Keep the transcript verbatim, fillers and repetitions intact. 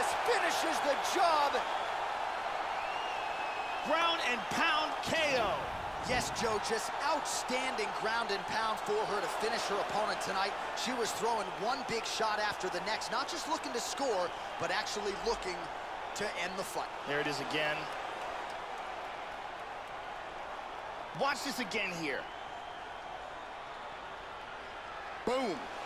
just finishes the job. Ground and pound K O. Yes, Joe, just outstanding ground and pound for her to finish her opponent tonight. She was throwing one big shot after the next, not just looking to score, but actually looking to end the fight. There it is again. Watch this again here. Boom.